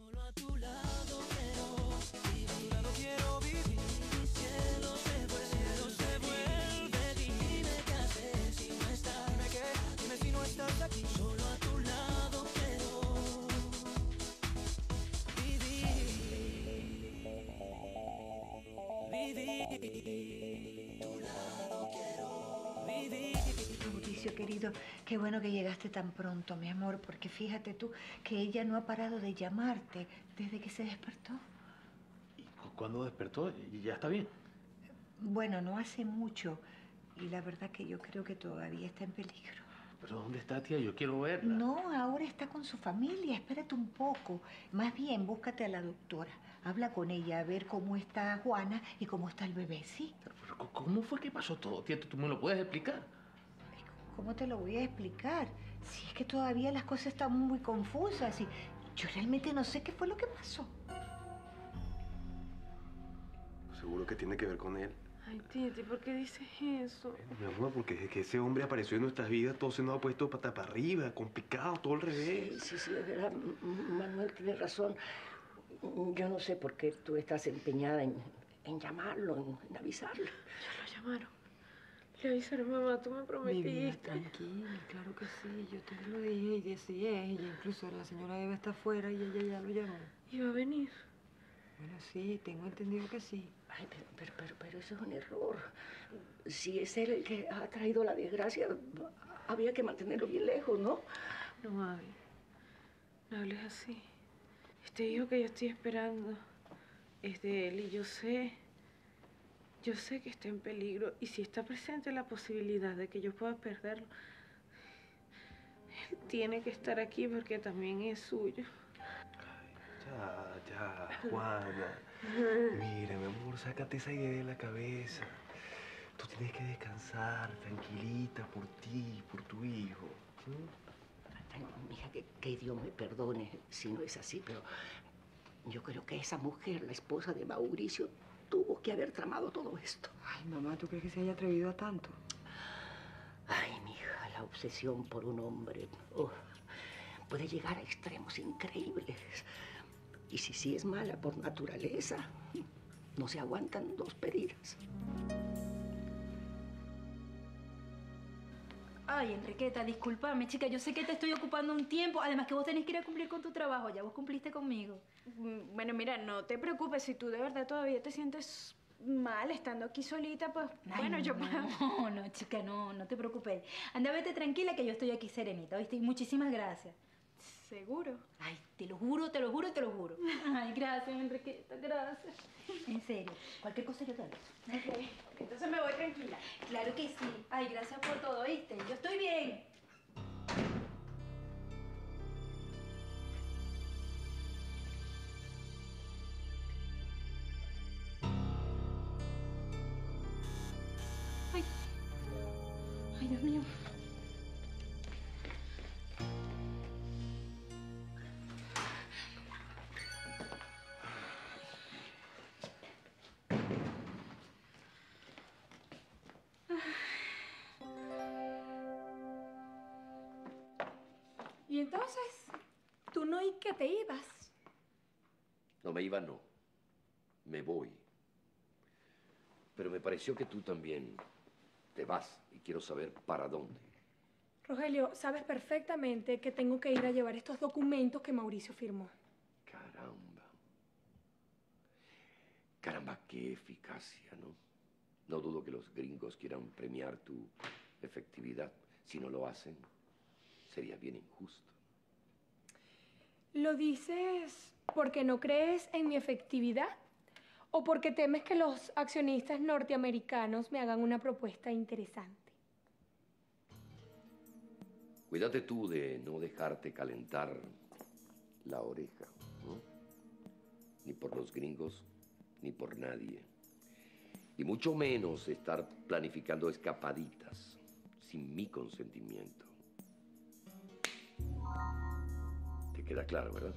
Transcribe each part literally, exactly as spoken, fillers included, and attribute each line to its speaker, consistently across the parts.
Speaker 1: Solo a tu lado quiero vivir, a tu lado quiero vivir. Mi cielo se vuelve, cielo se vuelve. Dime qué haces si no estás. Dime qué, dime si no estás aquí. Solo a tu lado quiero vivir, vivir. Tu lado quiero vivir.
Speaker 2: Mauricio, querido, qué bueno que llegaste tan pronto, mi amor, porque fíjate tú que ella no ha parado de llamarte desde que se despertó.
Speaker 3: ¿Y cu- cuándo despertó? ¿Y ya está bien?
Speaker 2: Bueno, no hace mucho, y la verdad que yo creo que todavía está en peligro.
Speaker 3: ¿Pero dónde está, tía? Yo quiero verla.
Speaker 2: No, ahora está con su familia, espérate un poco. Más bien, búscate a la doctora. Habla con ella a ver cómo está Juana y cómo está el bebé, ¿sí?
Speaker 3: Pero, ¿cómo- ¿cómo fue que pasó todo, tía? ¿Tú tú me lo puedes explicar?
Speaker 2: ¿Cómo te lo voy a explicar? Si es que todavía las cosas están muy confusas y yo realmente no sé qué fue lo que pasó.
Speaker 4: Seguro que tiene que ver con él.
Speaker 5: Ay, Titi, ¿por qué dices eso?
Speaker 4: Mi amor, porque desde que ese hombre apareció en nuestras vidas, todo se nos ha puesto pata para arriba, complicado, todo al revés.
Speaker 6: Sí, sí, sí, es verdad. M- Manuel tiene razón. Yo no sé por qué tú estás empeñada en, en llamarlo, en, en avisarle.
Speaker 5: Ya lo llamaron. Le avisaron, mamá, tú me
Speaker 7: Mi vida,
Speaker 5: prometiste.
Speaker 7: tranquila, claro que sí. Yo te lo dije y así es. Ella, incluso la señora Eva está afuera y ella ya lo llamó.
Speaker 5: Iba a venir.
Speaker 7: Bueno, sí, tengo entendido que sí.
Speaker 6: Ay, pero, pero, pero, pero eso es un error. Si es él el que ha traído la desgracia, había que mantenerlo bien lejos, ¿no?
Speaker 5: No, mami. No hables así. Este hijo que yo estoy esperando es de él y yo sé... Yo sé que está en peligro y si está presente la posibilidad de que yo pueda perderlo, él tiene que estar aquí porque también es suyo.
Speaker 4: Ya, ya, Juana. Mira, mi amor, sácate esa idea de la cabeza. Tú tienes que descansar, tranquilita, por ti, por tu hijo. ¿Mm?
Speaker 6: Ay, mija, que, que Dios me perdone si no es así, pero yo creo que esa mujer, la esposa de Mauricio, tuvo que haber tramado todo esto.
Speaker 7: Ay, mamá, ¿tú crees que se haya atrevido a tanto?
Speaker 6: Ay, mija, la obsesión por un hombre oh, puede llegar a extremos increíbles. Y si sí es mala por naturaleza, no se aguantan dos pedidas.
Speaker 8: Ay, Enriqueta, discúlpame, chica. Yo sé que te estoy ocupando un tiempo. Además que vos tenés que ir a cumplir con tu trabajo. Ya vos cumpliste conmigo.
Speaker 5: Bueno, mira, no te preocupes. Si tú de verdad todavía te sientes mal estando aquí solita, pues
Speaker 8: Ay,
Speaker 5: bueno, yo...
Speaker 8: No, no, chica, no, no te preocupes. Anda, vete tranquila que yo estoy aquí serenita, ¿viste? Y muchísimas gracias.
Speaker 5: ¿Seguro?
Speaker 8: Ay, te lo juro, te lo juro, te lo juro. Ay, gracias, Enriqueta, gracias. En serio, cualquier cosa yo te aviso.
Speaker 5: Ok, entonces me voy tranquila.
Speaker 8: Claro que sí. Ay, gracias por todo, ¿viste? Yo estoy bien. Ay. Ay, Dios mío.
Speaker 9: Y entonces, tú no y que te ibas.
Speaker 10: No me iba, no. Me voy. Pero me pareció que tú también te vas y quiero saber para dónde.
Speaker 9: Rogelio, sabes perfectamente que tengo que ir a llevar estos documentos que Mauricio firmó.
Speaker 10: Caramba. Caramba, qué eficacia, ¿no? No dudo que los gringos quieran premiar tu efectividad. Si no lo hacen, sería bien injusto.
Speaker 9: ¿Lo dices porque no crees en mi efectividad? ¿O porque temes que los accionistas norteamericanos me hagan una propuesta interesante?
Speaker 10: Cuídate tú de no dejarte calentar la oreja, ¿no? Ni por los gringos, ni por nadie. Y mucho menos estar planificando escapaditas sin mi consentimiento. ¿Te queda claro, verdad?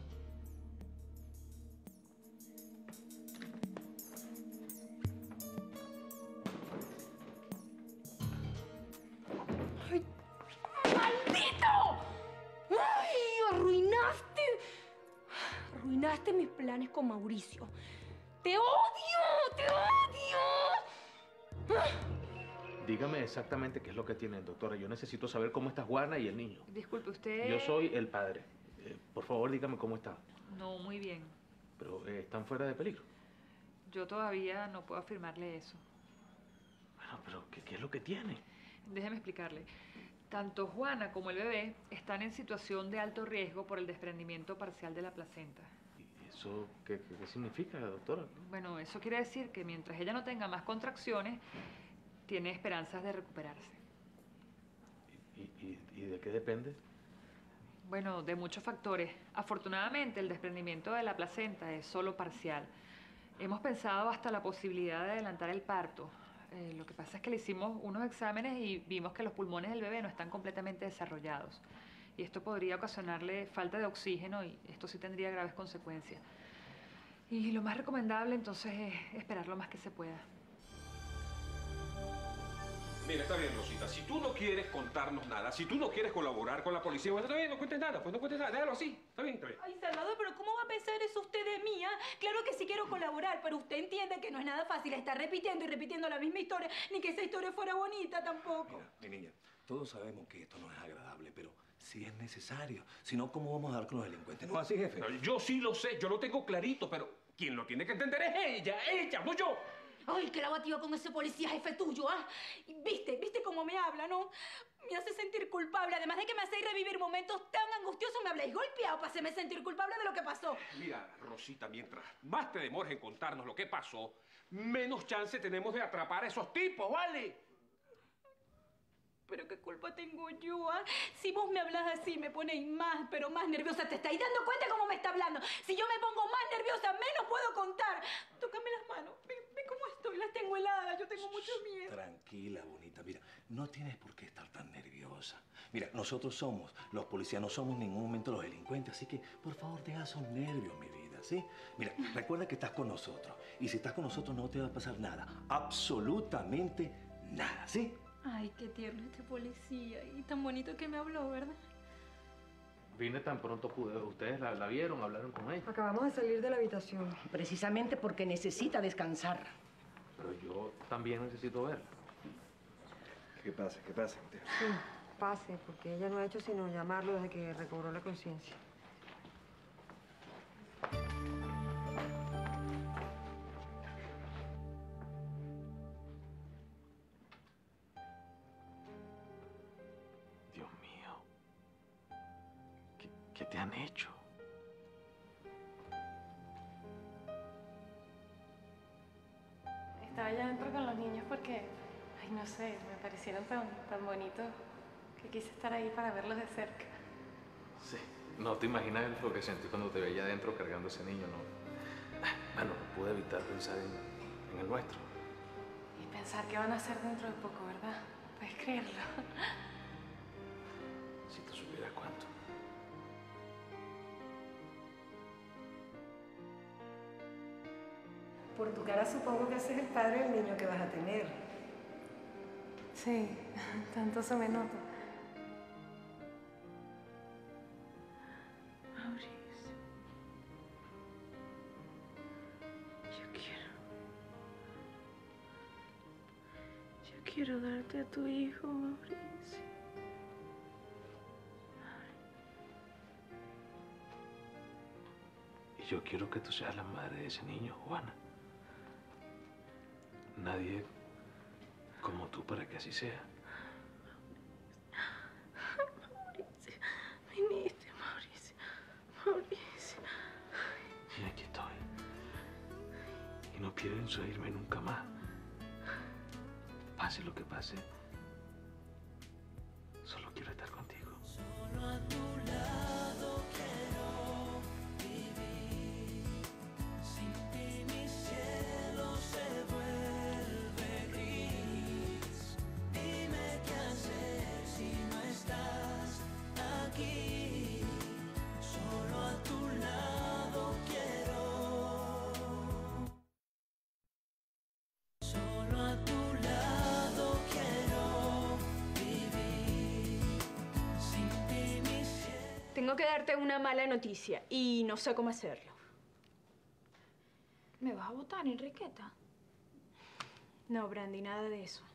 Speaker 9: ¡Ay! ¡Maldito! ¡Ay! ¡Arruinaste! Arruinaste mis planes con Mauricio. ¡Te odio! ¡Te odio!
Speaker 3: Dígame exactamente qué es lo que tienen, doctora. Yo necesito saber cómo está Juana y el niño.
Speaker 11: Disculpe, usted...
Speaker 3: Yo soy el padre. Eh, por favor, dígame cómo está.
Speaker 11: No, muy bien.
Speaker 3: Pero eh, están fuera de peligro.
Speaker 11: Yo todavía no puedo afirmarle eso.
Speaker 3: Bueno, pero ¿qué, qué es lo que tiene?
Speaker 11: Déjeme explicarle. Tanto Juana como el bebé están en situación de alto riesgo por el desprendimiento parcial de la placenta.
Speaker 3: ¿Y eso qué, qué, qué significa, doctora?
Speaker 11: Bueno, eso quiere decir que mientras ella no tenga más contracciones, tiene esperanzas de recuperarse.
Speaker 3: ¿Y, y, y de qué depende?
Speaker 11: Bueno, de muchos factores. Afortunadamente, el desprendimiento de la placenta es solo parcial. Hemos pensado hasta la posibilidad de adelantar el parto. Eh, lo que pasa es que le hicimos unos exámenes y vimos que los pulmones del bebé no están completamente desarrollados. Y esto podría ocasionarle falta de oxígeno y esto sí tendría graves consecuencias. Y lo más recomendable entonces es esperar lo más que se pueda.
Speaker 12: Mira, está bien, Rosita. Si tú no quieres contarnos nada, si tú no quieres colaborar con la policía, pues está bien, no cuentes nada, pues no cuentes nada, déjalo así. Está bien, está bien.
Speaker 8: Ay, Salvador, pero ¿cómo va a pensar eso usted de mí? ¿Ah? Claro que sí quiero colaborar, pero usted entiende que no es nada fácil estar repitiendo y repitiendo la misma historia, ni que esa historia fuera bonita tampoco.
Speaker 4: Mira, mi niña, todos sabemos que esto no es agradable, pero sí es necesario. Si no, ¿cómo vamos a dar con los delincuentes? ¿No así, jefe?
Speaker 12: No, yo sí lo sé, yo lo tengo clarito, pero quien lo tiene que entender es ella, ella, no yo.
Speaker 8: Ay, qué lavativa con ese policía jefe tuyo, ¿ah? ¿Viste? ¿Viste cómo me habla, no? Me hace sentir culpable. Además de que me hacéis revivir momentos tan angustiosos, me habléis golpeado para hacerme sentir culpable de lo que pasó.
Speaker 12: Mira, Rosita, mientras más te demores en contarnos lo que pasó, menos chance tenemos de atrapar a esos tipos, ¿vale?
Speaker 8: Pero qué culpa tengo yo, ¿ah? Si vos me hablas así, me ponéis más, pero más nerviosa. ¿Te estáis dando cuenta cómo me está hablando? Si yo me pongo más nerviosa, menos puedo contar. Tócame las manos. Ve, ve cómo estoy. Las tengo heladas. Yo tengo mucho miedo.
Speaker 4: Tranquila, bonita. Mira, no tienes por qué estar tan nerviosa. Mira, nosotros somos los policías, no somos en ningún momento los delincuentes. Así que, por favor, deja esos nervios, mi vida, ¿sí? Mira, recuerda que estás con nosotros. Y si estás con nosotros, no te va a pasar nada. Absolutamente nada, ¿sí?
Speaker 8: Ay, qué tierno este policía. Y tan bonito que me habló, ¿verdad?
Speaker 3: Vine tan pronto pude. ¿Ustedes la, la vieron? ¿Hablaron con ella?
Speaker 7: Acabamos de salir de la habitación.
Speaker 6: Precisamente porque necesita descansar.
Speaker 3: Pero yo también necesito verla.
Speaker 4: ¿Qué pasa? ¿Qué pasa?
Speaker 7: Sí, pase, porque ella no ha hecho sino llamarlo desde que recobró la conciencia.
Speaker 3: ¿Qué te han hecho?
Speaker 5: Estaba allá adentro con los niños porque, ay, no sé, me parecieron tan, tan bonitos que quise estar ahí para verlos de cerca.
Speaker 3: Sí, no te imaginas lo que sentí cuando te veía adentro cargando ese niño, ¿no? Bueno, no pude evitar pensar en, en el nuestro.
Speaker 5: Y pensar que van a ser dentro de poco, ¿verdad? ¿Puedes creerlo?
Speaker 3: Si tú supieras cuánto.
Speaker 7: Por tu cara supongo que ese es el padre del niño que vas a tener.
Speaker 5: Sí, tanto se me nota. Mauricio. Yo quiero... Yo quiero darte a tu hijo, Mauricio.
Speaker 3: Y yo quiero que tú seas la madre de ese niño, Juana. Nadie como tú para que así sea.
Speaker 5: Mauricio, viniste, Mauricio, Mauricio.
Speaker 3: Y aquí estoy. Y no pienso irme nunca más. Pase lo que pase, solo quiero estar contigo.
Speaker 1: Solo a tu lado quiero vivir. Sin ti mi cielo se vuelve gris. Dime qué hacer si no estás aquí. Solo a tu lado quiero. Solo a tu lado quiero vivir. Sin ti mi cielo.
Speaker 9: Tengo que darte una mala noticia y no sé cómo hacerlo.
Speaker 8: ¿Me vas a votar, Enriqueta? No, Brandy, nada de eso.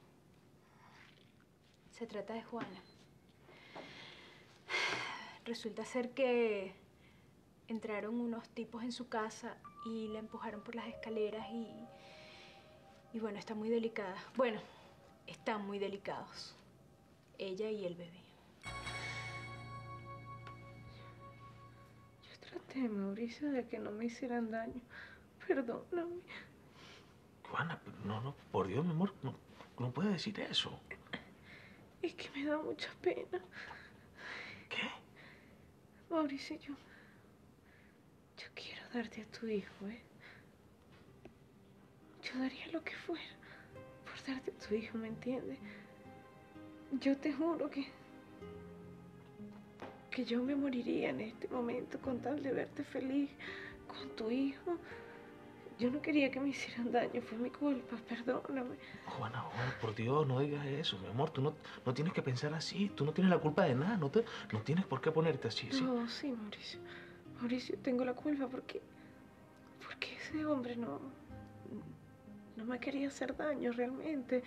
Speaker 8: Se trata de Juana. Resulta ser que entraron unos tipos en su casa y la empujaron por las escaleras y... Y bueno, está muy delicada. Bueno, están muy delicados. Ella y el bebé.
Speaker 5: Yo traté, Mauricio, de que no me hicieran daño. Perdóname.
Speaker 3: Juana, no, no, por Dios, mi amor, no, no puedes decir eso.
Speaker 5: Es que me da mucha pena.
Speaker 3: ¿Qué?
Speaker 5: Mauricio, yo... Yo quiero darte a tu hijo, ¿eh? Yo daría lo que fuera por darte a tu hijo, ¿me entiendes? Yo te juro que... que yo me moriría en este momento con tal de verte feliz con tu hijo. Yo no quería que me hicieran daño, fue mi culpa, perdóname.
Speaker 3: Juana, Juana, por Dios, no digas eso, mi amor. Tú no, no tienes que pensar así. Tú no tienes la culpa de nada. No, te, no tienes por qué ponerte así, ¿sí?
Speaker 5: No, sí, Mauricio. Mauricio, tengo la culpa porque... porque ese hombre no... no me quería hacer daño realmente.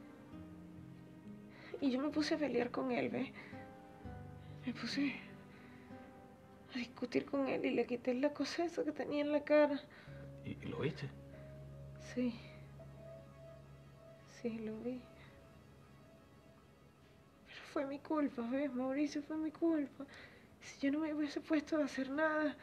Speaker 5: Y yo me puse a pelear con él, ¿ves? Me puse a discutir con él y le quité la cosa esa que tenía en la cara.
Speaker 3: ¿Y, y lo viste?
Speaker 5: Sí. Sí, lo vi. Pero fue mi culpa, ¿ves, Mauricio? Fue mi culpa. Si yo no me hubiese puesto a hacer nada...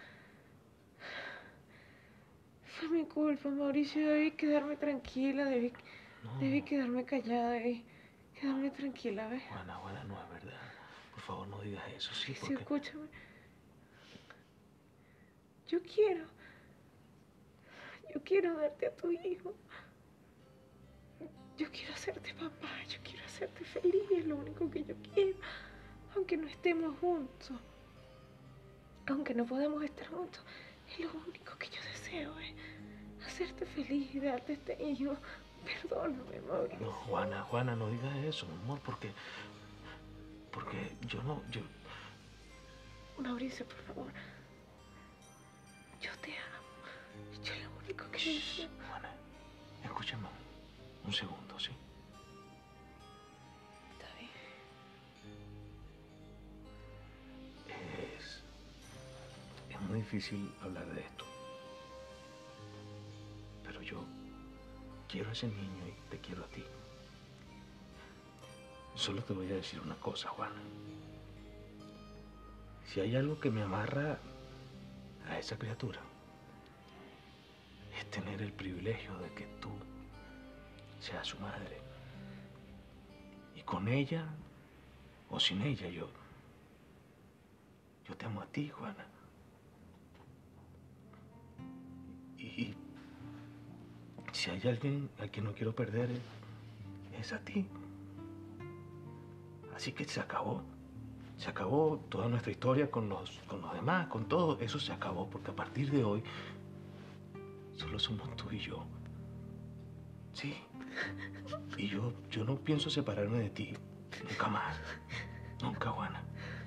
Speaker 5: Fue mi culpa, Mauricio. Debí quedarme tranquila, debí,
Speaker 3: No.
Speaker 5: debí quedarme callada, debí quedarme tranquila, ¿ves?
Speaker 3: Juana, Juana, no es verdad. Por favor, no digas eso, sí,
Speaker 5: Sí,
Speaker 3: porque...
Speaker 5: escúchame. Yo quiero... Yo quiero darte a tu hijo. Yo quiero hacerte papá, yo quiero hacerte feliz, es lo único que yo quiero. Aunque no estemos juntos, aunque no podamos estar juntos, es lo único que yo deseo, es hacerte feliz y darte este hijo. Perdóname, Mauricio.
Speaker 3: No, Juana, Juana, no digas eso, mi amor, porque... Porque yo no... yo...
Speaker 5: Mauricio, por favor. Yo te amo. Yo lo único que deseo...
Speaker 3: Juana, escúchame un segundo, ¿sí?
Speaker 5: Está bien.
Speaker 3: Es... Es muy difícil hablar de esto. Pero yo quiero a ese niño y te quiero a ti. Solo te voy a decir una cosa, Juana. Si hay algo que me amarra a esa criatura, es tener el privilegio de que tú seas su madre. Y con ella o sin ella, yo... Yo te amo a ti, Juana. Y si hay alguien a quien no quiero perder, es a ti. Así que se acabó. Se acabó toda nuestra historia con los, con los demás, con todo. Eso se acabó, porque a partir de hoy solo somos tú y yo. Sí. Y yo, yo no pienso separarme de ti. Nunca más. Nunca, Juana.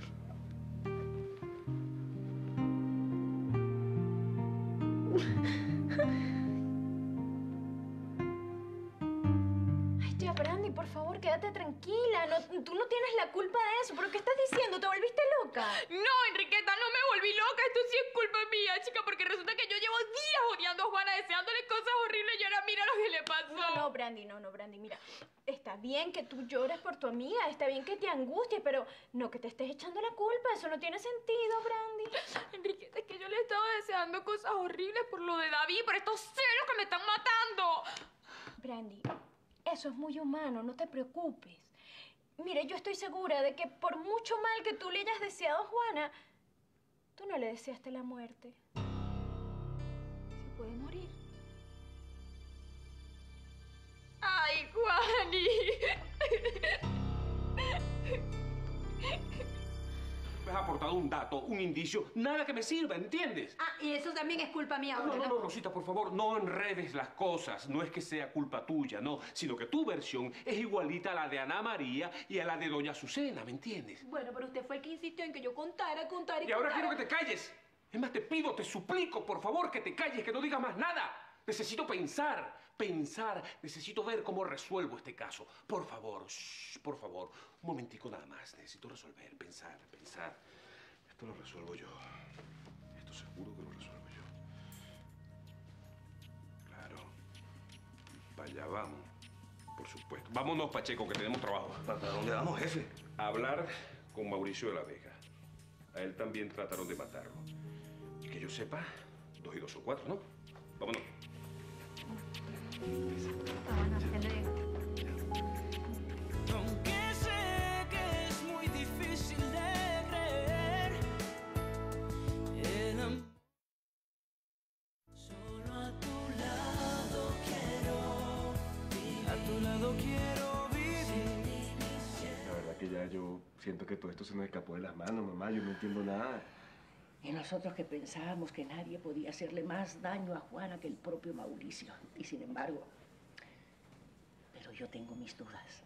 Speaker 8: Ay, tía Brandy, por favor, quédate tranquila. No, tú no tienes la culpa de eso. ¿Pero qué estás diciendo? ¿Te volviste loca?
Speaker 11: No, Enriqueta, no me volví loca. Esto sí es culpa mía, chica, porque resulta que yo llevo días odiando a Juana, deseándole cosas horribles y ahora mira lo que le pasó.
Speaker 8: No, no, Brandy, no, no, Brandy, mira. Está bien que tú llores por tu amiga, está bien que te angusties, pero no que te estés echando la culpa. Eso no tiene sentido, Brandy.
Speaker 11: Enriqueta, es que yo le estaba deseando cosas horribles por lo de David, por estos celos que me están matando.
Speaker 8: Brandy, eso es muy humano, no te preocupes. Mira, yo estoy segura de que por mucho mal que tú le hayas deseado a Juana, tú no le deseaste la muerte. Se puede morir.
Speaker 11: Ay, Juani.
Speaker 12: Me has aportado un dato, un indicio, nada que me sirva, ¿entiendes?
Speaker 13: Ah, y eso también es culpa mía.
Speaker 12: No, no, no, Rosita, por favor, no enredes las cosas. No es que sea culpa tuya, no, sino que tu versión es igualita a la de Ana María y a la de Doña Azucena, ¿me entiendes?
Speaker 8: Bueno, pero usted fue el que insistió en que yo contara, contara y
Speaker 12: Y ahora
Speaker 8: contara.
Speaker 12: quiero que te calles. Es más, te pido, te suplico, por favor, que te calles, que no digas más nada. Necesito pensar, pensar. Necesito ver cómo resuelvo este caso. Por favor, shh, por favor. Un momentico nada más. Necesito resolver, pensar, pensar. Esto lo resuelvo yo. Esto seguro que lo resuelvo yo. Claro. Para allá vamos. Por supuesto. Vámonos, Pacheco, que tenemos trabajo.
Speaker 4: ¿Para dónde vamos, jefe?
Speaker 12: A hablar con Mauricio de la Vega. A él también trataron de matarlo. Y que yo sepa, dos y dos son cuatro, ¿no? Vámonos.
Speaker 1: Aunque sé que es muy difícil de creer, el am- solo a tu lado quiero vivir. A tu lado quiero vivir.
Speaker 4: La verdad que ya yo siento que todo esto se nos escapó de las manos, mamá. Yo no entiendo nada.
Speaker 6: Y nosotros que pensábamos que nadie podía hacerle más daño a Juana que el propio Mauricio. Y sin embargo, pero yo tengo mis dudas.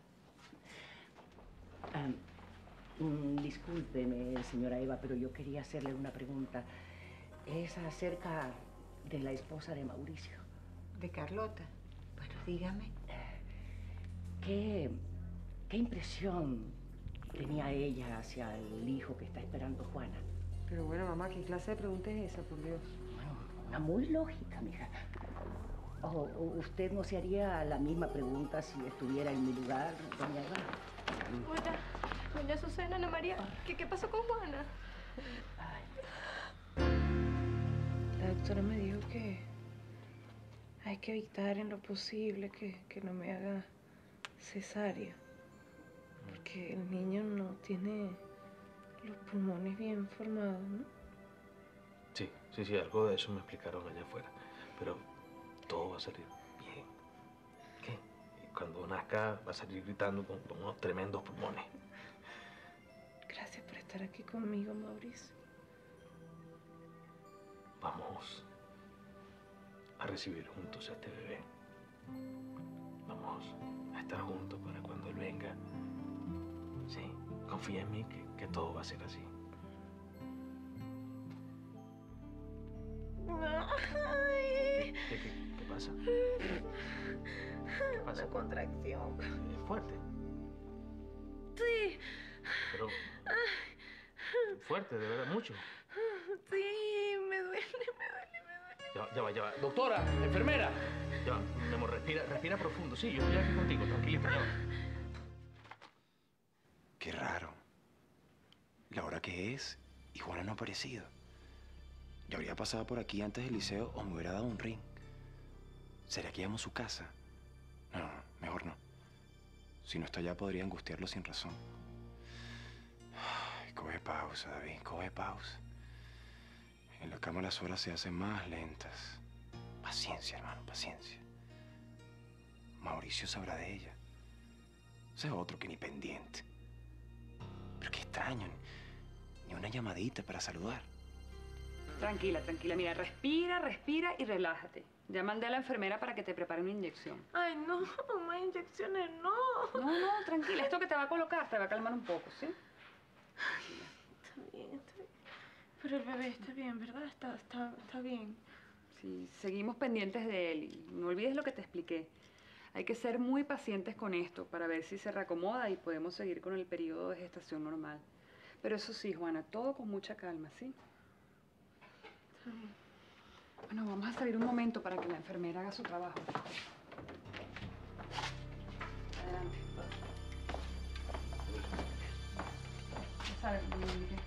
Speaker 6: Ah, mm, discúlpeme, señora Eva, pero yo quería hacerle una pregunta. Es acerca de la esposa de Mauricio.
Speaker 2: ¿De Carlota? Bueno, dígame.
Speaker 6: ¿Qué, qué impresión tenía ella hacia el hijo que está esperando Juana?
Speaker 7: Pero bueno, mamá, ¿qué clase de pregunta es esa, por Dios?
Speaker 6: Bueno, una muy lógica, mija. ¿O o usted no se haría la misma pregunta si estuviera en mi lugar, doña Eva?
Speaker 9: Hola, doña Susana, Ana María, ¿qué, qué pasó con Juana?
Speaker 5: La doctora me dijo que hay que evitar en lo posible que, que no me haga cesárea. Porque el niño no tiene los pulmones bien formados, ¿no?
Speaker 3: Sí, sí, sí, algo de eso me explicaron allá afuera. Pero todo va a salir bien. ¿Qué? Y cuando nazca va a salir gritando con, con unos tremendos pulmones.
Speaker 5: Gracias por estar aquí conmigo, Mauricio.
Speaker 3: Vamos a recibir juntos a este bebé. Vamos a estar juntos para cuando él venga. Sí, confía en mí que, que todo va a ser así. ¿Qué, qué, qué, qué pasa? ¿Qué pasa?
Speaker 5: Una contracción.
Speaker 3: Es fuerte,
Speaker 5: Sí.
Speaker 3: pero fuerte, de verdad, mucho.
Speaker 5: Sí, me duele, me duele, me duele.
Speaker 3: Ya va, ya va, ya va. Doctora, enfermera. Ya va, mi amor, respira, respira profundo. Sí, yo estoy aquí contigo, tranquilita, ya va.
Speaker 13: Qué raro. La hora que es y Juana no ha aparecido. Yo habría pasado por aquí antes del liceo o me hubiera dado un ring. ¿Será que llamo a su casa? No, no, no, mejor no. Si no está allá podría angustiarlo sin razón. Ay, coge pausa, David, coge pausa. En la cama las horas se hacen más lentas. Paciencia, hermano, paciencia. Mauricio sabrá de ella. Ese es otro que ni pendiente. Pero qué extraño, ni una llamadita para saludar.
Speaker 11: Tranquila, tranquila. Mira, respira, respira y relájate. Ya mandé a la enfermera para que te prepare una inyección.
Speaker 5: Ay, no, más inyecciones, no.
Speaker 11: No, no, tranquila. Esto que te va a colocar te va a calmar un poco, ¿sí?
Speaker 5: Está bien, está bien. Pero el bebé está bien, ¿verdad? Está, está, está bien.
Speaker 11: Sí, seguimos pendientes de él y no olvides lo que te expliqué. Hay que ser muy pacientes con esto para ver si se reacomoda y podemos seguir con el periodo de gestación normal. Pero eso sí, Juana, todo con mucha calma, ¿sí?
Speaker 5: Está bien.
Speaker 11: Bueno, vamos a salir un momento para que la enfermera haga su trabajo. Adelante. Ya sabes, como lo indiqué.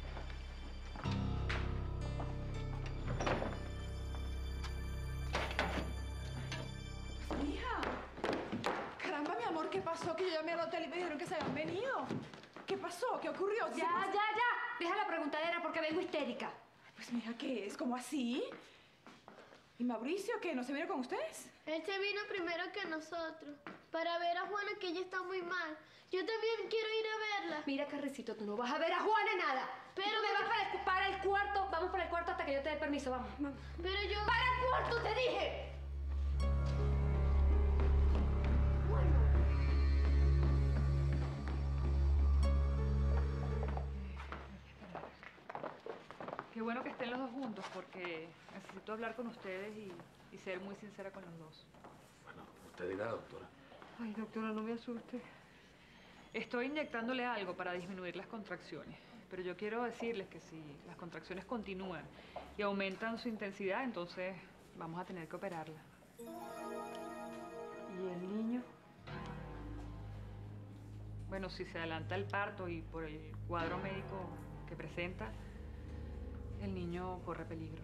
Speaker 14: Mija, caramba, mi amor, ¿qué pasó? Que yo llamé al hotel y me dijeron que se habían venido. ¿Qué pasó? ¿Qué ocurrió?
Speaker 15: Ya, ya, ya. Deja la preguntadera porque vengo histérica.
Speaker 14: Pues mija, ¿qué es? ¿Cómo así? ¿Y Mauricio qué? ¿No se vino con ustedes?
Speaker 16: Él se vino primero que nosotros, para ver a Juana, que ella está muy mal. Yo también quiero ir a verla.
Speaker 15: Mira, Carrecito, tú no vas a ver a Juana nada. Pero tú me vas para el, para el cuarto. Vamos para el cuarto hasta que yo te dé permiso. Vamos, vamos.
Speaker 16: Pero yo...
Speaker 15: ¡Para el cuarto, te dije!
Speaker 11: Qué bueno que estén los dos juntos porque necesito hablar con ustedes y y ser muy sincera con los dos.
Speaker 3: Bueno, usted dirá, doctora.
Speaker 7: Ay, doctora, no me asuste.
Speaker 11: Estoy inyectándole algo para disminuir las contracciones, pero yo quiero decirles que si las contracciones continúan y aumentan su intensidad, entonces vamos a tener que operarla.
Speaker 7: ¿Y el niño?
Speaker 11: Bueno, si se adelanta el parto y por el cuadro médico que presenta, el niño corre peligro.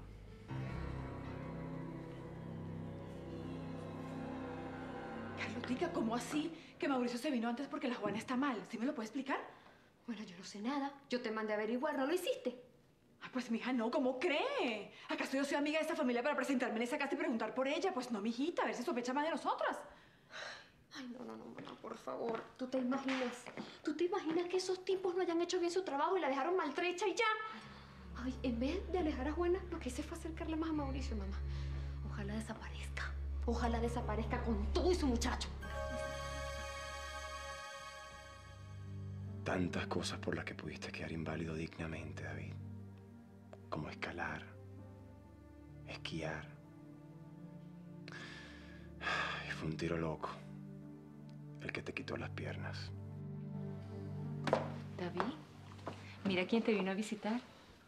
Speaker 14: Carlotica, ¿cómo así? Que Mauricio se vino antes porque la Juana está mal. ¿Sí me lo puede explicar?
Speaker 15: Bueno, yo no sé nada. Yo te mandé a averiguar, ¿no lo hiciste?
Speaker 14: Ay, pues, mija, no, ¿cómo cree? ¿Acaso yo soy amiga de esta familia para presentarme en esa casa y preguntar por ella? Pues no, mijita, a ver si sospecha más de nosotras.
Speaker 15: Ay, no, no, no, no, por favor. ¿Tú te imaginas? ¿Tú te imaginas que esos tipos no hayan hecho bien su trabajo y la dejaron maltrecha y ya? Ay, en vez de alejar a Juana, lo que hice fue acercarle más a Mauricio, mamá. Ojalá desaparezca. Ojalá desaparezca con todo y su muchacho.
Speaker 13: Tantas cosas por las que pudiste quedar inválido dignamente, David. Como escalar, esquiar. Y fue un tiro loco el que te quitó las piernas.
Speaker 17: David, mira quién te vino a visitar.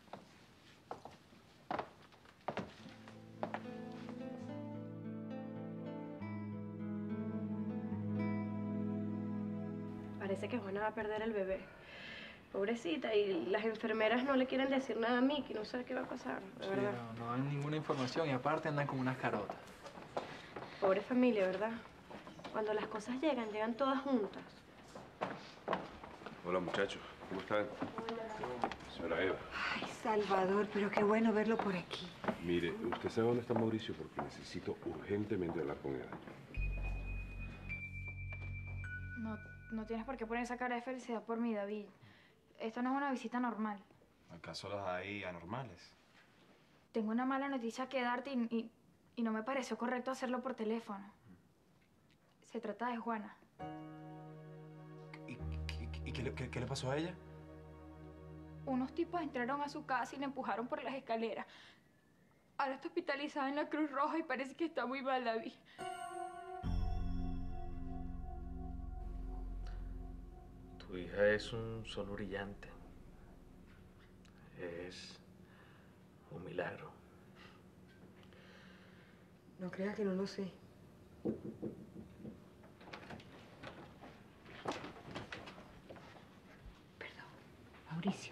Speaker 18: Parece que Juana va a perder el bebé. Pobrecita, y las enfermeras no le quieren decir nada a Miki, no sé qué va a pasar, de
Speaker 19: Sí,
Speaker 18: verdad.
Speaker 19: no, no hay ninguna información y aparte andan como unas carotas.
Speaker 18: Pobre familia, ¿verdad? Cuando las cosas llegan, llegan todas juntas.
Speaker 12: Hola, muchachos. ¿Cómo están? Señora Eva.
Speaker 2: Ay, Salvador, pero qué bueno verlo por aquí.
Speaker 12: Mire, ¿usted sabe dónde está Mauricio? Porque necesito urgentemente hablar con él.
Speaker 20: No, no tienes por qué poner esa cara de felicidad por mí, David. Esto no es una visita normal.
Speaker 13: ¿Acaso las hay anormales?
Speaker 20: Tengo una mala noticia que darte y, y, y no me pareció correcto hacerlo por teléfono. Se trata de Juana.
Speaker 13: ¿Y, y qué, le- qué- qué le pasó a ella?
Speaker 20: Unos tipos entraron a su casa y la empujaron por las escaleras. Ahora está hospitalizada en la Cruz Roja y parece que está muy mal, David.
Speaker 3: Tu hija es un sol brillante. Es un milagro.
Speaker 7: No creas que no lo sé.
Speaker 2: Mauricio.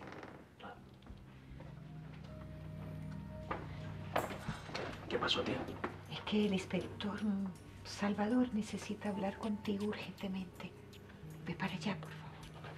Speaker 3: ¿Qué pasó, tía?
Speaker 2: Es que el inspector mm, Salvador necesita hablar contigo urgentemente. Ve para allá, por favor.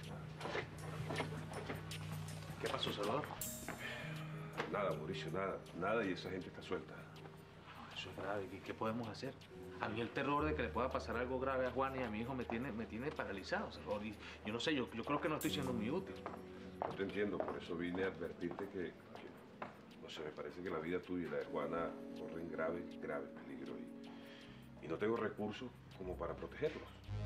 Speaker 3: ¿Qué pasó, Salvador?
Speaker 12: Nada, Mauricio, nada. Nada y esa gente está suelta.
Speaker 3: No, eso es grave. ¿Y qué podemos hacer? A mí el terror de que le pueda pasar algo grave a Juan y a mi hijo me tiene, me tiene paralizado, Salvador. Y yo no sé, yo, yo creo que no estoy siendo muy útil.
Speaker 12: No te entiendo, por eso vine a advertirte que, que, no sé, me parece que la vida tuya y la de Juana corren grave, grave peligro y, y no tengo recursos como para protegerlos.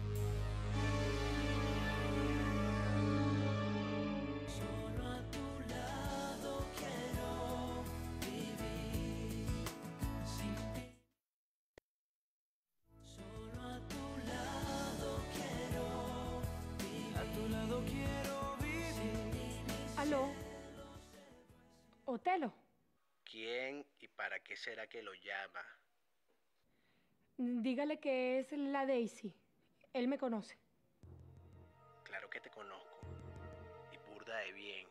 Speaker 1: Solo a tu lado quiero vivir sin ti. Solo a tu lado quiero vivir. A tu lado quiero vivir.
Speaker 9: ¿Aló? ¿Otelo?
Speaker 21: ¿Quién y para qué será que lo llama?
Speaker 9: Dígale que es la Daisy. Él me conoce.
Speaker 21: Claro que te conozco. Y burda de bien.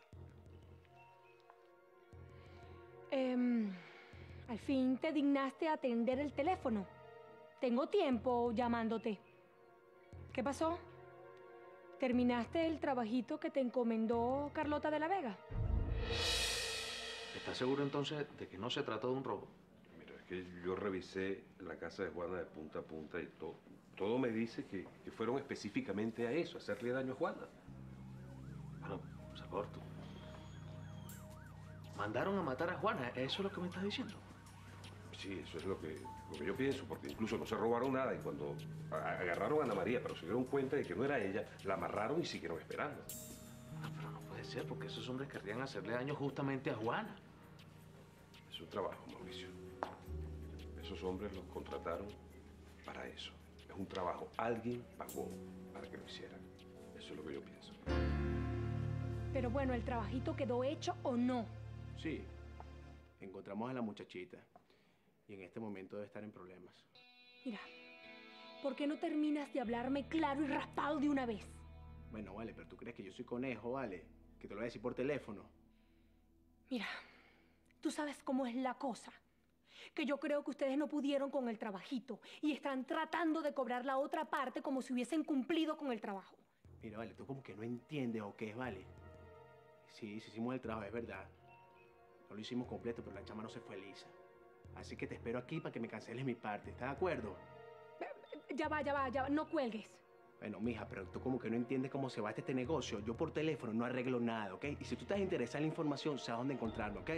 Speaker 9: Em, al fin te dignaste a atender el teléfono. Tengo tiempo llamándote. ¿Qué pasó? ¿Terminaste el trabajito que te encomendó Carlota de la Vega?
Speaker 3: ¿Estás seguro entonces de que no se trató de un robo?
Speaker 12: Mira, es que yo revisé la casa de Juana de punta a punta y todo, todo me dice que, que fueron específicamente a eso, a hacerle daño a Juana.
Speaker 3: Bueno, Salvador, tú. Mandaron a matar a Juana, ¿eso es lo que me estás diciendo?
Speaker 12: Sí, eso es lo que, lo que yo pienso, porque incluso no se robaron nada y cuando a- agarraron a Ana María, pero se dieron cuenta de que no era ella, la amarraron y siguieron esperando.
Speaker 3: Ah, pero no puede ser, porque esos hombres querrían hacerle daño justamente a Juana.
Speaker 12: Es un trabajo, Mauricio. Esos hombres los contrataron para eso. Es un trabajo. Alguien pagó para que lo hicieran. Eso es lo que yo pienso.
Speaker 9: Pero bueno, ¿el trabajito quedó hecho o no?
Speaker 21: Sí. Encontramos a la muchachita. Y en este momento debe estar en problemas.
Speaker 9: Mira, ¿por qué no terminas de hablarme claro y raspado de una vez?
Speaker 21: Bueno, vale, pero tú crees que yo soy conejo, ¿vale? Que te lo voy a decir por teléfono.
Speaker 9: Mira, tú sabes cómo es la cosa. Que yo creo que ustedes no pudieron con el trabajito y están tratando de cobrar la otra parte como si hubiesen cumplido con el trabajo.
Speaker 21: Mira, vale, tú como que no entiendes o qué, ¿vale? Sí, sí hicimos el trabajo, es verdad. No lo hicimos completo, pero la chama no se fue lisa. Así que te espero aquí para que me canceles mi parte. ¿Estás de acuerdo?
Speaker 9: Ya va, ya va, ya va. No cuelgues.
Speaker 21: Bueno, mija, pero tú como que no entiendes cómo se va este, este negocio. Yo por teléfono no arreglo nada, ¿ok? Y si tú estás interesada en la información, sabes dónde encontrarme, ¿ok?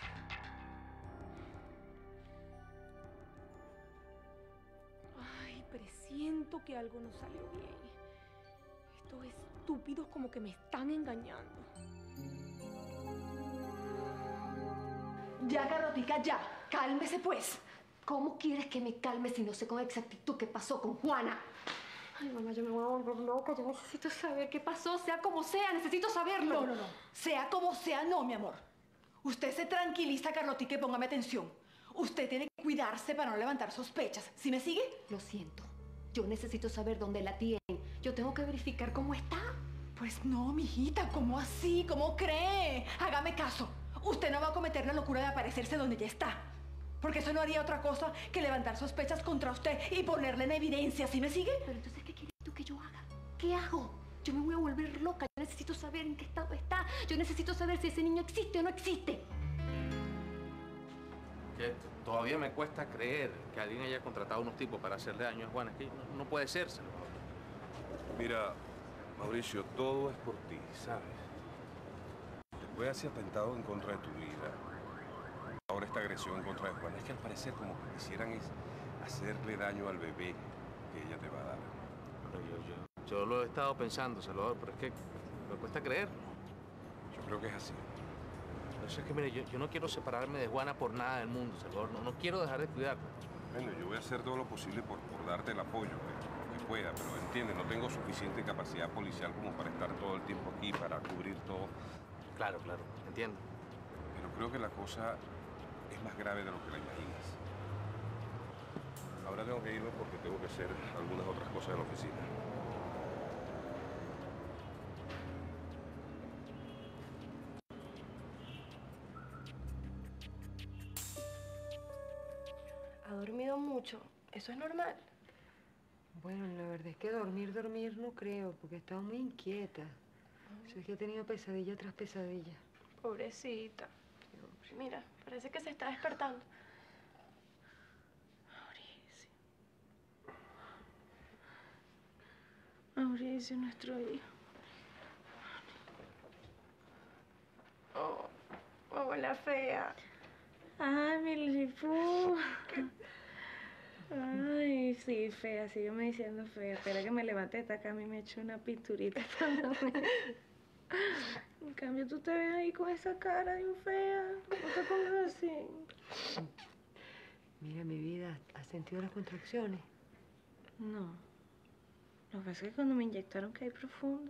Speaker 9: Ay, presiento que algo no salió bien. Estos estúpidos como que me están engañando.
Speaker 15: Ya, Carlotica, ya. Cálmese, pues. ¿Cómo quieres que me calme si no sé con exactitud qué pasó con Juana? Ay, mamá, yo me voy a volver loca. Yo necesito saber qué pasó, sea como sea. Necesito saberlo.
Speaker 14: No, no, no. Sea como sea, no, mi amor. Usted se tranquiliza, Carlotica, y póngame atención. Usted tiene que cuidarse para no levantar sospechas. ¿Sí me sigue?
Speaker 15: Lo siento. Yo necesito saber dónde la tienen. Yo tengo que verificar cómo está.
Speaker 14: Pues no, mijita. ¿Cómo así? ¿Cómo cree? Hágame caso. Usted no va a cometer la locura de aparecerse donde ya está. Porque eso no haría otra cosa que levantar sospechas contra usted y ponerle en evidencia. ¿Sí me sigue?
Speaker 15: Pero entonces, ¿qué quieres tú que yo haga? ¿Qué hago? Yo me voy a volver loca. Yo necesito saber en qué estado está. Yo necesito saber si ese niño existe o no existe.
Speaker 3: Que todavía me cuesta creer que alguien haya contratado a unos tipos para hacerle daño a Juana. Es que no, no puede ser, Salvador.
Speaker 12: Mira, Mauricio, todo es por ti, ¿sabes? Después de ese atentado en contra de tu vida, ahora esta agresión en contra de Juana, es que al parecer como que quisieran es hacerle daño al bebé que ella te va a dar.
Speaker 3: Pero yo, yo, yo lo he estado pensando, Salvador, pero es que me cuesta creerlo.
Speaker 12: Yo creo que es así.
Speaker 3: Entonces es que, mire, yo, yo no quiero separarme de Juana por nada del mundo, Salvador. No, no quiero dejar de cuidarla.
Speaker 12: Bueno, yo voy a hacer todo lo posible por, por darte el apoyo que, que pueda, pero entiende, no tengo suficiente capacidad policial como para estar todo el tiempo aquí, para cubrir todo.
Speaker 3: Claro, claro, entiendo.
Speaker 12: Pero creo que la cosa es más grave de lo que la imaginas. Ahora tengo que irme porque tengo que hacer algunas otras cosas en la oficina.
Speaker 18: ¿Ha dormido mucho? ¿Eso es normal?
Speaker 7: Bueno, la verdad es que dormir, dormir no creo, porque he estado muy inquieta. Eso es que he tenido pesadilla tras pesadilla.
Speaker 18: Pobrecita. Mira, parece que se está despertando. Mauricio. Mauricio, nuestro hijo. Oh, hola, fea. Ay, mi Lilipú. Ay, sí, fea, sígueme diciendo fea. Espera que me levante esta cama y me eche una pinturita. En cambio, tú te ves ahí con esa cara de fea. No te pongas así.
Speaker 7: Mira, mi vida, ¿has sentido las contracciones?
Speaker 18: No. Lo que pasa es que cuando me inyectaron caí profundo.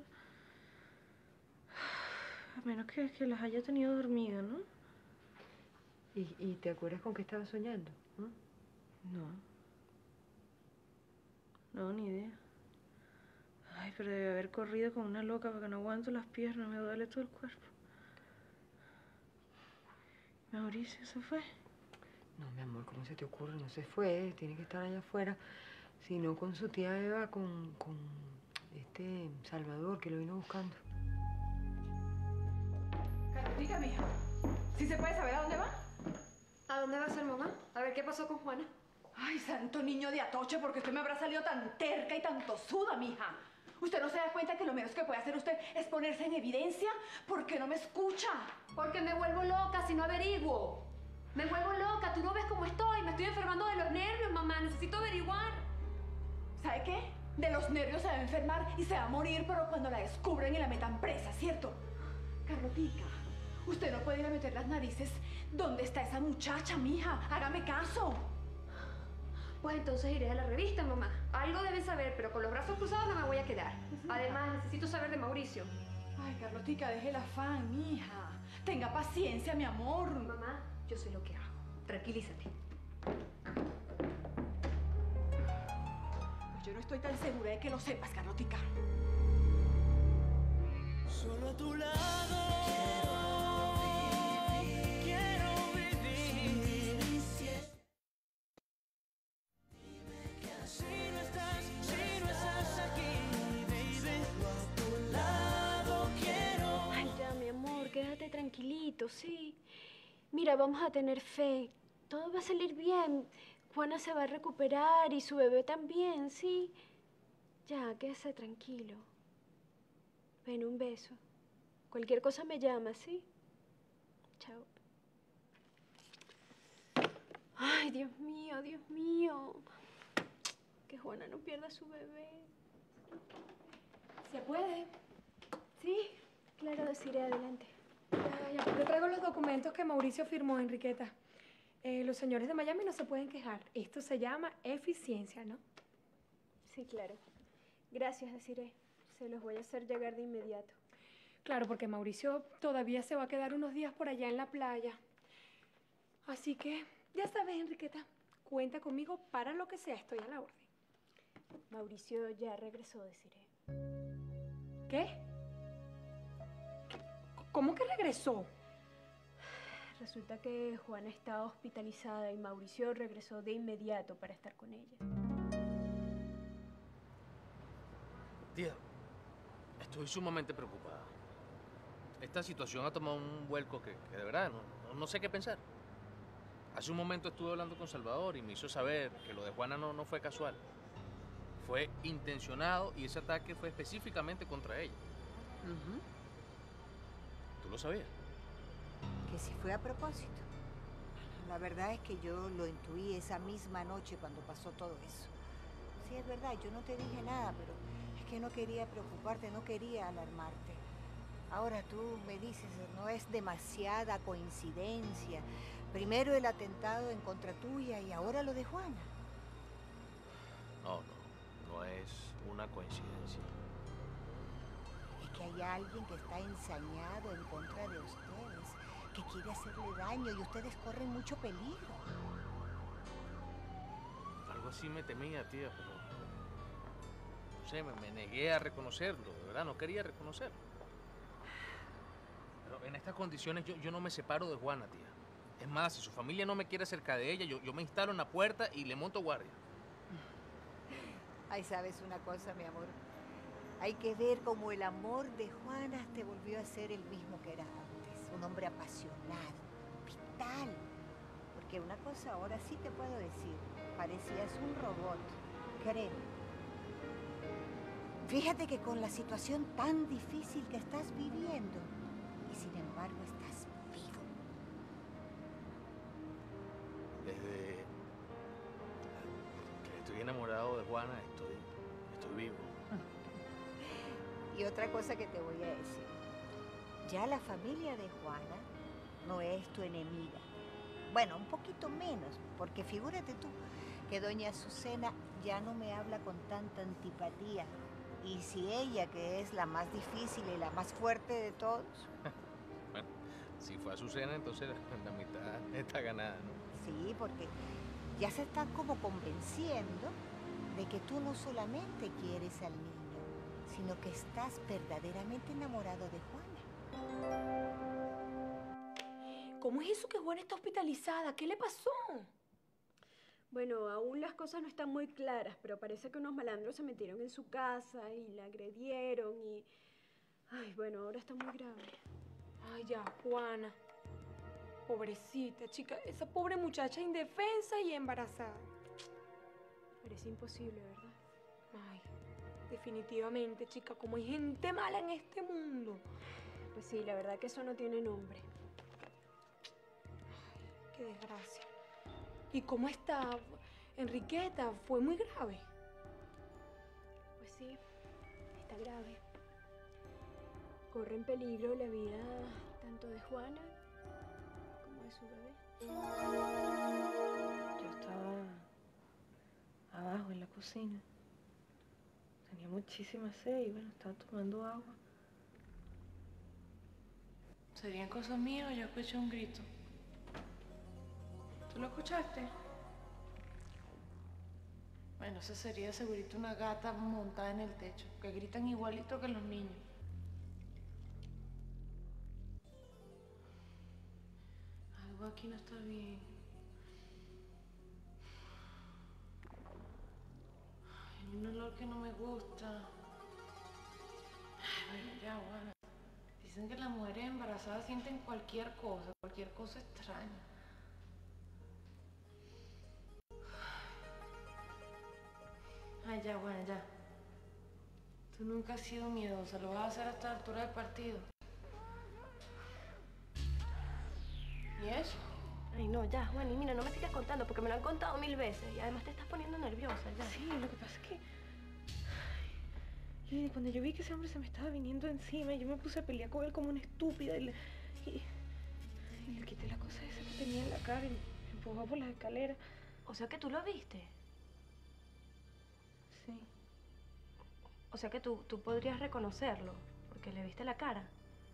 Speaker 18: A menos que, que las haya tenido dormidas, ¿no?
Speaker 7: ¿Y, y te acuerdas con qué estabas soñando? ¿No?
Speaker 18: No. No, ni idea. Ay, pero debe haber corrido con una loca porque no aguanto las piernas, me duele todo el cuerpo. Mauricio, ¿se fue?
Speaker 7: No, mi amor, ¿cómo se te ocurre? No se fue, tiene que estar allá afuera. Si no, con su tía Eva, con, con este Salvador, que lo vino buscando.
Speaker 14: Carlotica, mija, ¿sí se puede saber a dónde va?
Speaker 15: ¿A dónde va a ser, mamá? A ver, ¿qué pasó con Juana?
Speaker 14: Ay, santo niño de Atoche, porque usted me habrá salido tan terca y tan tosuda, mija. ¿Usted no se da cuenta que lo menos que puede hacer usted es ponerse en evidencia? ¿Por qué no me escucha?
Speaker 15: Porque me vuelvo loca si no averiguo. Me vuelvo loca, tú no ves cómo estoy. Me estoy enfermando de los nervios, mamá. Necesito averiguar.
Speaker 14: ¿Sabe qué? De los nervios se va a enfermar y se va a morir, pero cuando la descubran y la metan presa, ¿cierto? Carlotica, usted no puede ir a meter las narices. ¿Dónde está esa muchacha, mija? Hágame caso.
Speaker 15: Pues entonces iré a la revista, mamá. Algo deben saber, pero con los brazos cruzados no me voy a quedar. Además, necesito saber de Mauricio.
Speaker 14: Ay, Carlotica, deje el afán, mija. Tenga paciencia, mi amor.
Speaker 15: Mamá, yo sé lo que hago. Tranquilízate.
Speaker 14: Pues yo no estoy tan segura de que lo sepas, Carlotica.
Speaker 1: Solo a tu lado quiero vivir. Dime que así no estás, si no estás aquí, baby. A tu lado quiero.
Speaker 15: Ay, ya, mi amor, quédate tranquilito, ¿sí? Mira, vamos a tener fe. Todo va a salir bien. Juana se va a recuperar y su bebé también, ¿sí? Ya, quédese tranquilo. Ven, un beso. Cualquier cosa me llama, ¿sí? Chao. Ay, Dios mío, Dios mío. Que Juana no pierda a su bebé.
Speaker 9: ¿Se puede?
Speaker 15: Sí, claro, deciré adelante.
Speaker 9: Ya, ya. Le traigo los documentos que Mauricio firmó, Enriqueta. Eh, los señores de Miami no se pueden quejar. Esto se llama eficiencia, ¿no?
Speaker 15: Sí, claro. Gracias, Desiree. Se los voy a hacer llegar de inmediato.
Speaker 9: Claro, porque Mauricio todavía se va a quedar unos días por allá en la playa. Así que, ya sabes, Enriqueta, cuenta conmigo para lo que sea. Estoy a la orden.
Speaker 15: Mauricio ya regresó, Desiree.
Speaker 9: ¿Qué? ¿Cómo que regresó?
Speaker 15: Resulta que Juana estaba hospitalizada y Mauricio regresó de inmediato para estar con ella.
Speaker 3: Tía, estoy sumamente preocupada. Esta situación ha tomado un vuelco que, que de verdad no, no, no sé qué pensar. Hace un momento estuve hablando con Salvador y me hizo saber que lo de Juana no, no fue casual. Fue intencionado y ese ataque fue específicamente contra ella.
Speaker 2: Uh-huh.
Speaker 3: ¿Tú lo sabías?
Speaker 2: Que si fue a propósito. La verdad es que yo lo intuí esa misma noche cuando pasó todo eso. Sí, es verdad, yo no te dije nada, pero es que no quería preocuparte, no quería alarmarte. Ahora tú me dices, no es demasiada coincidencia. Primero el atentado en contra tuya y ahora lo de Juana.
Speaker 3: No, no, no es una coincidencia.
Speaker 2: Es que hay alguien que está ensañado en contra de ustedes, que quiere hacerle daño y ustedes corren mucho peligro.
Speaker 3: Algo así me temía, tía, pero no sé, me, me negué a reconocerlo, de verdad, no quería reconocerlo. Pero en estas condiciones yo, yo no me separo de Juana, tía. Es más, si su familia no me quiere cerca de ella, yo, yo me instalo en la puerta y le monto guardia.
Speaker 2: Ay, ¿sabes una cosa, mi amor? Hay que ver cómo el amor de Juana te volvió a ser el mismo que era antes. Un hombre apasionado, vital. Porque una cosa ahora sí te puedo decir, parecías un robot, créeme. Fíjate que con la situación tan difícil que estás viviendo, y sin embargo estás vivo.
Speaker 3: Desde que estoy enamorado de Juana, estoy, estoy vivo.
Speaker 2: Y otra cosa que te voy a decir, ya la familia de Juana no es tu enemiga. Bueno, un poquito menos, porque figúrate tú que doña Azucena ya no me habla con tanta antipatía. Y si ella, que es la más difícil y la más fuerte de todos...
Speaker 3: Bueno, si fue Azucena, entonces la mitad está ganada, ¿no?
Speaker 2: Sí, porque ya se están como convenciendo de que tú no solamente quieres al niño, sino que estás verdaderamente enamorado de Juana.
Speaker 9: ¿Cómo es eso que Juana está hospitalizada? ¿Qué le pasó?
Speaker 15: Bueno, aún las cosas no están muy claras, pero parece que unos malandros se metieron en su casa y la agredieron y... Ay, bueno, ahora está muy grave.
Speaker 9: Ay, ya, Juana. Pobrecita, chica. Esa pobre muchacha indefensa y embarazada.
Speaker 15: Parece imposible, ¿verdad?
Speaker 9: Ay, definitivamente, chica. Como hay gente mala en este mundo.
Speaker 15: Pues sí, la verdad que eso no tiene nombre.
Speaker 9: Ay, qué desgracia. ¿Y cómo está Enriqueta? ¿Fue muy grave?
Speaker 15: Pues sí, está grave. Corre en peligro la vida tanto de Juana como de su bebé.
Speaker 7: Yo estaba
Speaker 5: cocina. Tenía muchísima sed y bueno, estaba tomando agua. ¿Serían cosas mías o yo escuché un grito? ¿Tú lo escuchaste? Bueno, esa sería segurito una gata montada en el techo, que gritan igualito que los niños. Algo aquí no está bien. Hay un olor que no me gusta. Ay, bueno, ya, bueno. Dicen que las mujeres embarazadas sienten cualquier cosa, cualquier cosa extraña. Ay, ya, bueno, ya. Tú nunca has sido miedosa, lo vas a hacer hasta la altura del partido. ¿Y eso?
Speaker 18: Ay, no, ya, Juan, y mira, no me sigas contando porque me lo han contado mil veces y además te estás poniendo nerviosa, ya.
Speaker 5: Sí, lo que pasa es que... Ay, cuando yo vi que ese hombre se me estaba viniendo encima, yo me puse a pelear con él como una estúpida y le, y, y le quité la cosa esa que tenía en la cara y me empujó por las escaleras.
Speaker 18: O sea que tú lo viste.
Speaker 5: Sí.
Speaker 18: O sea que tú, tú podrías reconocerlo porque le viste la cara.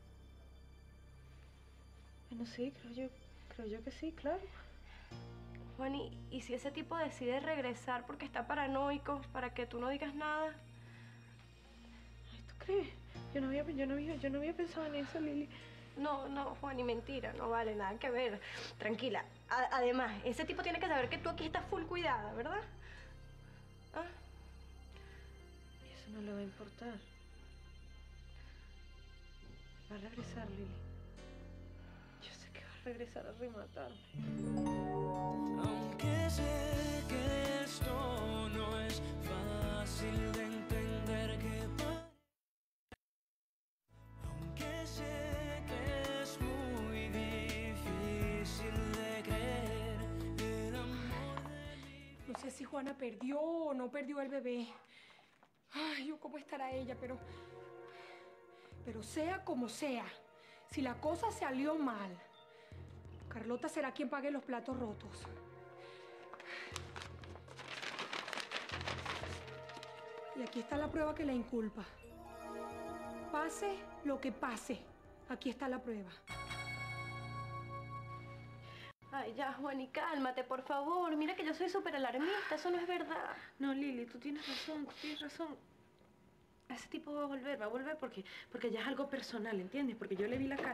Speaker 5: Bueno, sí, creo yo, creo yo que sí, claro.
Speaker 18: Juan, ¿y, y si ese tipo decide regresar porque está paranoico para que tú no digas nada?
Speaker 5: Ay, ¿tú crees? Yo no había, yo no había, yo no había pensado en eso, Lili.
Speaker 18: No, no, Juan, y mentira, no vale nada que ver. Tranquila. A- además, ese tipo tiene que saber que tú aquí estás full cuidada, ¿verdad? ¿Ah?
Speaker 5: Y eso no le va a importar. Va a regresar, Lili. Yo sé que va a regresar a rematarme.
Speaker 1: Aunque sé que esto no es fácil de entender que pa- aunque sé que es muy difícil de creer el amor de mi...
Speaker 9: No sé si Juana perdió o no perdió el bebé. Ay, yo cómo estará ella, pero... Pero sea como sea, si la cosa salió mal, Carlota será quien pague los platos rotos. Y aquí está la prueba que la inculpa. Pase lo que pase, aquí está la prueba.
Speaker 18: Ay, ya, Juan, y cálmate, por favor. Mira que yo soy súper alarmista, eso no es verdad.
Speaker 5: No, Lili, tú tienes razón, tú tienes razón. Ese tipo va a volver, va a volver porque, porque ya es algo personal, ¿entiendes? Porque yo le vi la cara.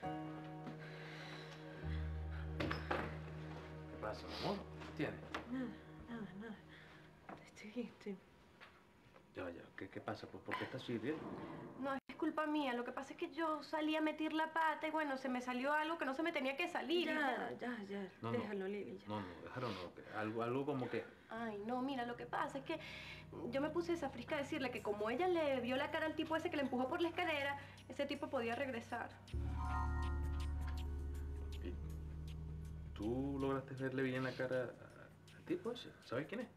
Speaker 3: ¿Qué pasa, amor? ¿Qué tienes?
Speaker 5: Nada, nada, nada. Estoy bien, estoy...
Speaker 3: Ya, ya. ¿Qué, qué pasa? ¿Por, por qué estás así, bien?
Speaker 18: No, es culpa mía. Lo que pasa es que yo salí a meter la pata y bueno, se me salió algo que no se me tenía que salir.
Speaker 5: Ya, ya, ya.
Speaker 3: No, no.
Speaker 5: Déjalo, Lili, ya.
Speaker 3: No, no, déjalo, no. que Algo, algo como que...
Speaker 18: Ay, no, mira, lo que pasa es que yo me puse esa frisca a decirle que como ella le vio la cara al tipo ese que le empujó por la escalera, ese tipo podía regresar.
Speaker 3: ¿Tú lograste verle bien la cara al tipo ese? ¿Sabes quién es?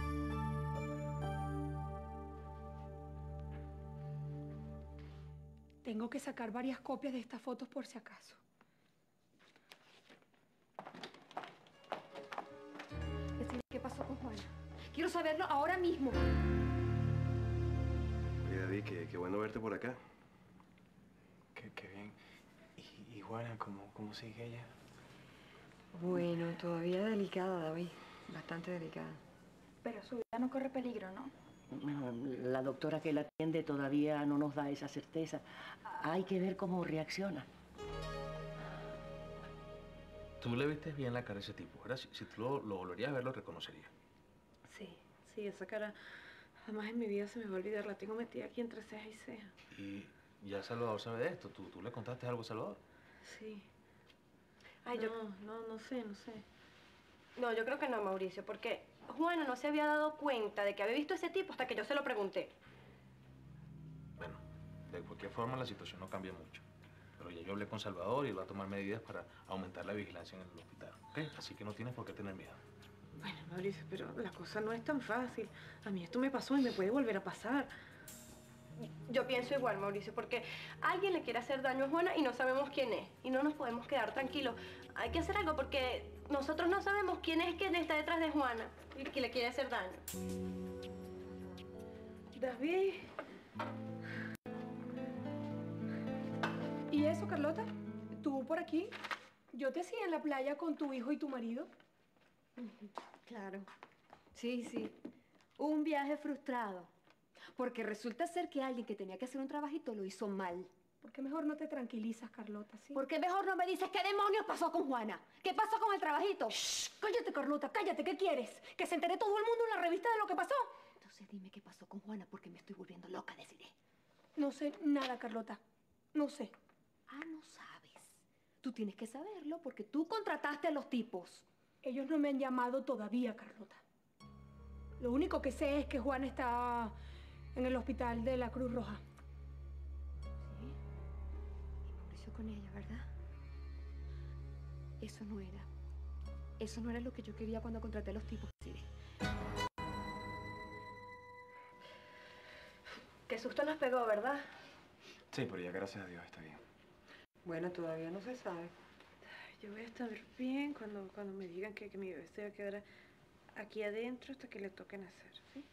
Speaker 9: Tengo que sacar varias copias de estas fotos por si acaso.
Speaker 18: Decime, ¿qué pasó con Juana? Quiero saberlo ahora mismo.
Speaker 4: Oye, David, qué, qué bueno verte por acá.
Speaker 13: Qué, qué bien. ¿Y, y Juana, cómo, cómo sigue ella?
Speaker 7: Bueno, todavía delicada, David. Bastante delicada.
Speaker 20: Pero su vida no corre peligro, ¿no?
Speaker 6: No, la doctora que la atiende todavía no nos da esa certeza. Hay que ver cómo reacciona.
Speaker 3: Tú le viste bien la cara a ese tipo, ¿verdad? Si, si tú lo, lo volverías a ver, lo reconocerías.
Speaker 5: Sí, sí, esa cara jamás en mi vida se me va a olvidar. La tengo metida aquí entre ceja y ceja.
Speaker 3: Y ya Salvador sabe de esto. ¿Tú, tú le contaste algo a Salvador?
Speaker 5: Sí.
Speaker 18: Ay,
Speaker 5: no,
Speaker 18: yo...
Speaker 5: no, no sé, no sé.
Speaker 18: No, yo creo que no, Mauricio, porque Juana no se había dado cuenta de que había visto a ese tipo hasta que yo se lo pregunté.
Speaker 3: Bueno, de cualquier forma la situación no cambia mucho. Pero ya yo hablé con Salvador y él va a tomar medidas para aumentar la vigilancia en el hospital. ¿Ok? Así que no tienes por qué tener miedo.
Speaker 5: Bueno, Mauricio, pero la cosa no es tan fácil. A mí esto me pasó y me puede volver a pasar.
Speaker 18: Yo pienso igual, Mauricio, porque alguien le quiere hacer daño a Juana y no sabemos quién es. Y no nos podemos quedar tranquilos. Hay que hacer algo porque nosotros no sabemos quién es quien está detrás de Juana y que le quiere hacer daño.
Speaker 5: David.
Speaker 9: ¿Y eso, Carlota? ¿Tú por aquí? ¿Yo te hacía en la playa con tu hijo y tu marido?
Speaker 15: Claro. Sí, sí. Un viaje frustrado. Porque resulta ser que alguien que tenía que hacer un trabajito lo hizo mal.
Speaker 9: ¿Por qué mejor no te tranquilizas, Carlota? ¿Sí?
Speaker 15: ¿Por qué mejor no me dices qué demonios pasó con Juana? ¿Qué pasó con el trabajito?
Speaker 9: Shh, cállate, Carlota, cállate. ¿Qué quieres? ¿Que se entere todo el mundo en la revista de lo que pasó?
Speaker 15: Entonces dime qué pasó con Juana porque me estoy volviendo loca, deciré.
Speaker 9: No sé nada, Carlota. No sé.
Speaker 15: Ah, no sabes. Tú tienes que saberlo porque tú contrataste a los tipos.
Speaker 9: Ellos no me han llamado todavía, Carlota. Lo único que sé es que Juana está en el hospital de la Cruz Roja.
Speaker 15: Sí. Y Mauricio con ella, ¿verdad? Eso no era. Eso no era lo que yo quería cuando contraté a los tipos, sí.
Speaker 18: Qué susto nos pegó, ¿verdad?
Speaker 13: Sí, pero ya gracias a Dios está bien.
Speaker 7: Bueno, todavía no se sabe.
Speaker 5: Yo voy a estar bien cuando, cuando me digan que, que mi bebé se va a quedar aquí adentro hasta que le toque nacer, ¿sí?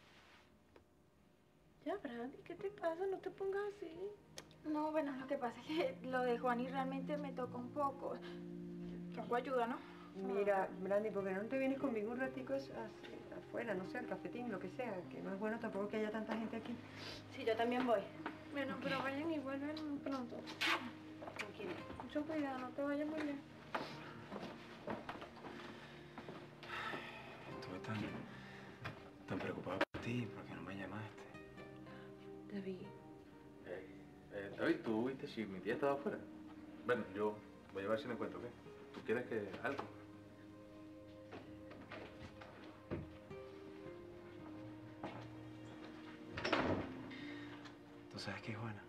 Speaker 5: Ya, Brandy, ¿qué te pasa? No te pongas así.
Speaker 20: No, bueno, lo que pasa es que lo de Juani realmente me toca un poco. Poco ayuda, ¿no?
Speaker 7: Mira, Brandy, ¿por qué no te vienes conmigo un ratico así, afuera, no sé, al cafetín, lo que sea? Que no es bueno tampoco que haya tanta gente aquí.
Speaker 18: Sí, yo también voy.
Speaker 5: Bueno, pero vayan y vuelven pronto.
Speaker 18: Tranquila.
Speaker 5: Mucho cuidado, no te vayas muy bien.
Speaker 13: Estuve tan, tan preocupado por ti, ¿por qué no me llamaste?
Speaker 5: David.
Speaker 3: Eh, eh, David, ¿tú viste si mi tía estaba afuera? Bueno, yo voy a ver si me encuentro, ¿qué? ¿Tú quieres que algo?
Speaker 13: ¿Tú sabes qué, Juana?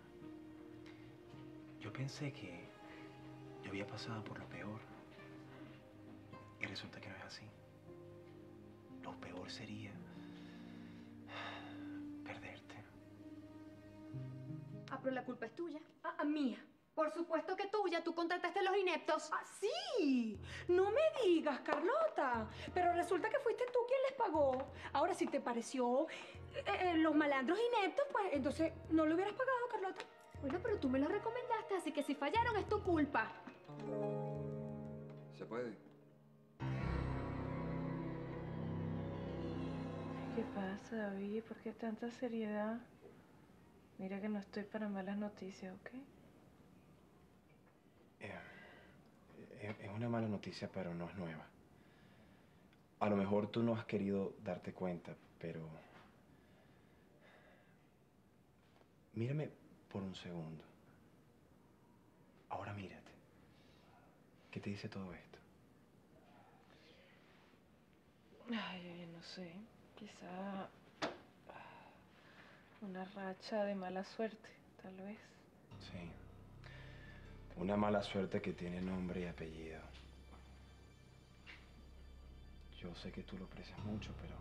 Speaker 13: Yo pensé que yo había pasado por lo peor. Y resulta que no es así. Lo peor sería perderte.
Speaker 15: Ah, pero la culpa es tuya.
Speaker 9: Ah, ah, mía.
Speaker 15: Por supuesto que tuya. Tú contrataste a los ineptos.
Speaker 9: ¡Ah, sí! No me digas, Carlota. Pero resulta que fuiste tú quien les pagó. Ahora, si te pareció eh, eh, los malandros ineptos, pues entonces no lo hubieras pagado, Carlota.
Speaker 15: Bueno, pero tú me lo recomendaste, así que si fallaron es tu culpa.
Speaker 10: ¿Se puede?
Speaker 5: ¿Qué pasa, David? ¿Por qué tanta seriedad? Mira que no estoy para malas noticias, ¿ok?
Speaker 13: Eh, eh, es una mala noticia, pero no es nueva. A lo mejor tú no has querido darte cuenta, pero... Mírame por un segundo. Ahora mírate. ¿Qué te dice todo esto?
Speaker 5: Ay, oye, no sé. Quizá una racha de mala suerte, tal vez.
Speaker 13: Sí. Una mala suerte que tiene nombre y apellido. Yo sé que tú lo aprecias mucho, pero...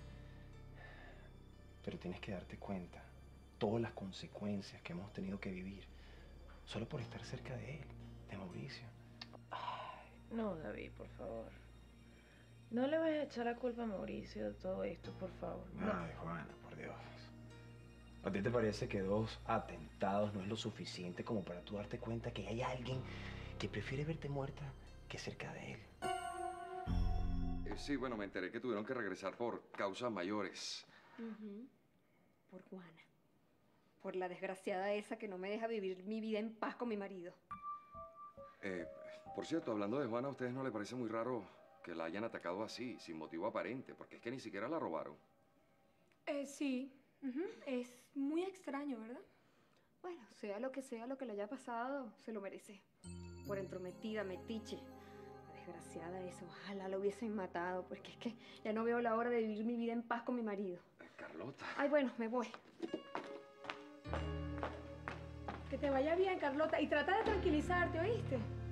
Speaker 13: Pero tienes que darte cuenta. Todas las consecuencias que hemos tenido que vivir. Solo por estar cerca de él, de Mauricio.
Speaker 5: Ay, no, David, por favor. No le vayas a echar la culpa a Mauricio de todo esto, por favor. No.
Speaker 13: Ay, Juana, por Dios. ¿A ti te parece que dos atentados no es lo suficiente como para tú darte cuenta que hay alguien que prefiere verte muerta que cerca de él?
Speaker 10: Eh, sí, bueno, me enteré que tuvieron que regresar por causas mayores.
Speaker 15: Uh-huh. Por Juana. Por la desgraciada esa que no me deja vivir mi vida en paz con mi marido.
Speaker 10: Eh, por cierto, hablando de Juana, ¿a ustedes no les parece muy raro que la hayan atacado así, sin motivo aparente? Porque es que ni siquiera la robaron.
Speaker 9: Eh, sí. Uh-huh. Es muy extraño, ¿verdad?
Speaker 15: Bueno, sea lo que sea lo que le haya pasado, se lo merece. Por entrometida, metiche. La desgraciada esa, ojalá lo hubiesen matado, porque es que ya no veo la hora de vivir mi vida en paz con mi marido.
Speaker 10: Eh, Carlota.
Speaker 15: Ay, bueno, me voy.
Speaker 9: Que te vaya bien, Carlota. Y trata de tranquilizarte, ¿oíste?